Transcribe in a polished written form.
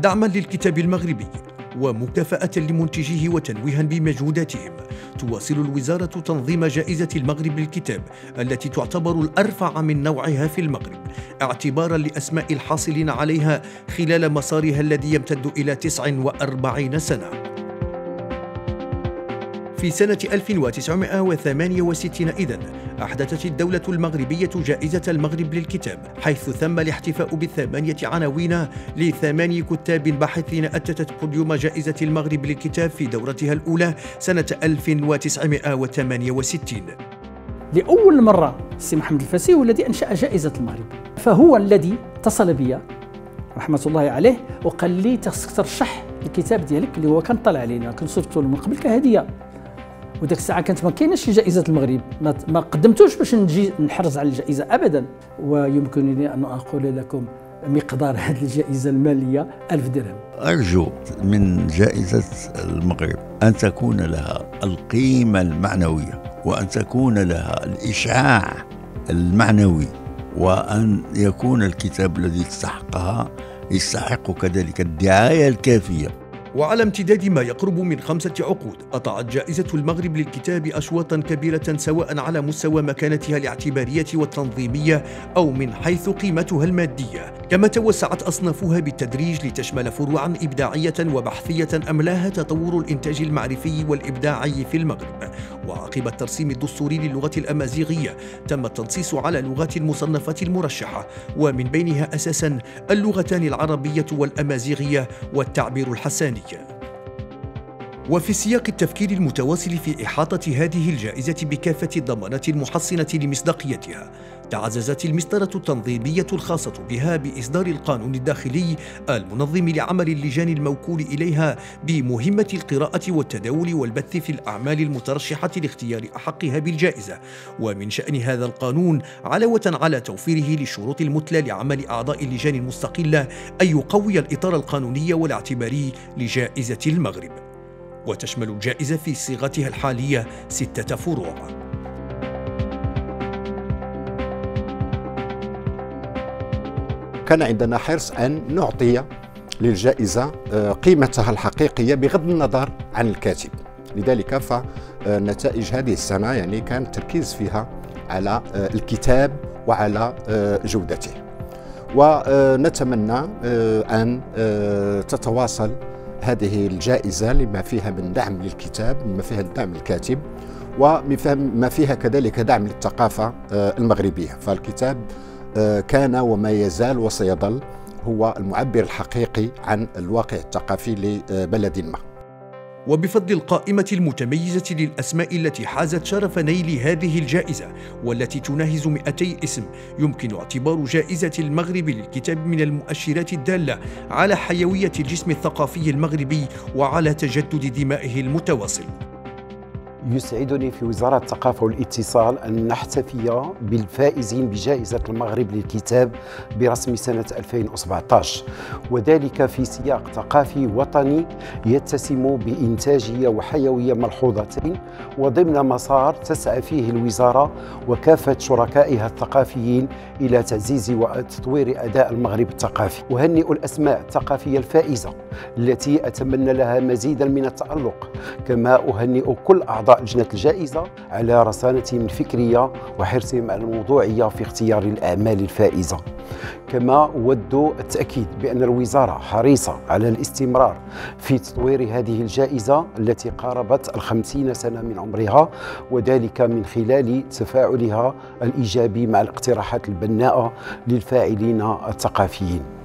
دعما للكتاب المغربي ومكافأة لمنتجيه وتنويها بمجهوداتهم، تواصل الوزارة تنظيم جائزة المغرب للكتاب التي تعتبر الأرفع من نوعها في المغرب، اعتبارا لأسماء الحاصلين عليها خلال مسارها الذي يمتد إلى 49 سنة. في سنة 1968 إذن أحدثت الدولة المغربية جائزة المغرب للكتاب، حيث تم الاحتفاء ب8 عناوين ل8 كتاب باحثين أتتت بوديوم جائزة المغرب للكتاب في دورتها الأولى سنة 1968. لأول مرة السي محمد الفاسي هو الذي أنشأ جائزة المغرب، فهو الذي اتصل بي رحمة الله عليه وقال لي ترشح الكتاب ديالك اللي هو كان طلع علينا، كنت صرفته من قبل كهدية، وديك الساعه كانت ما كايناش جائزه المغرب، ما قدمتوش باش نجي نحرز على الجائزه ابدا. ويمكنني ان اقول لكم مقدار هذه الجائزه الماليه 1000 درهم. ارجو من جائزه المغرب ان تكون لها القيمه المعنويه، وان تكون لها الاشعاع المعنوي، وان يكون الكتاب الذي تستحقها يستحق كذلك الدعايه الكافيه. وعلى امتداد ما يقرب من 5 عقود أطعت جائزة المغرب للكتاب أشواطا كبيرة سواء على مستوى مكانتها الاعتبارية والتنظيمية أو من حيث قيمتها المادية، كما توسعت أصنافها بالتدريج لتشمل فروعا إبداعية وبحثية أملاها تطور الإنتاج المعرفي والإبداعي في المغرب. وعقب الترسيم الدستوري للغة الأمازيغية تم التنصيص على لغات المصنفات المرشحة، ومن بينها أساسا اللغتان العربية والأمازيغية والتعبير الحساني. وفي سياق التفكير المتواصل في إحاطة هذه الجائزة بكافة الضمانات المحصنة لمصداقيتها، تعززت المسطرة التنظيمية الخاصة بها بإصدار القانون الداخلي المنظم لعمل اللجان الموكول إليها بمهمة القراءة والتداول والبث في الأعمال المترشحة لاختيار أحقها بالجائزة. ومن شأن هذا القانون علاوة على توفيره للشروط المثلى لعمل أعضاء اللجان المستقلة أن يقوي الإطار القانوني والاعتباري لجائزة المغرب. وتشمل الجائزة في صيغتها الحالية 6 فروع. كان عندنا حرص أن نعطي للجائزة قيمتها الحقيقية بغض النظر عن الكاتب، لذلك فنتائج هذه السنة يعني كان التركيز فيها على الكتاب وعلى جودته، ونتمنى أن تتواصل هذه الجائزة لما فيها من دعم للكتاب، مما فيها دعم الكاتب، وما فيها كذلك دعم للثقافة المغربية. فالكتاب كان وما يزال وسيظل هو المعبر الحقيقي عن الواقع الثقافي لبلد ما. وبفضل القائمة المتميزة للأسماء التي حازت شرف نيل هذه الجائزة والتي تناهز 200 اسم، يمكن اعتبار جائزة المغرب للكتاب من المؤشرات الدالة على حيوية الجسم الثقافي المغربي وعلى تجدد دمائه المتواصل. يسعدني في وزارة الثقافة والاتصال أن نحتفي بالفائزين بجائزة المغرب للكتاب برسم سنة 2017، وذلك في سياق ثقافي وطني يتسم بإنتاجية وحيوية ملحوظتين، وضمن مسار تسعى فيه الوزارة وكافة شركائها الثقافيين إلى تعزيز وتطوير أداء المغرب الثقافي. أهنئ الأسماء الثقافية الفائزة التي أتمنى لها مزيدا من التألق، كما أهنئ كل أعضاء لجنة الجائزة على رصانتهم الفكرية وحرصهم على الموضوعية في اختيار الأعمال الفائزة. كما أود التأكيد بأن الوزارة حريصة على الاستمرار في تطوير هذه الجائزة التي قاربت 50 سنة من عمرها، وذلك من خلال تفاعلها الإيجابي مع الاقتراحات البناءة للفاعلين الثقافيين.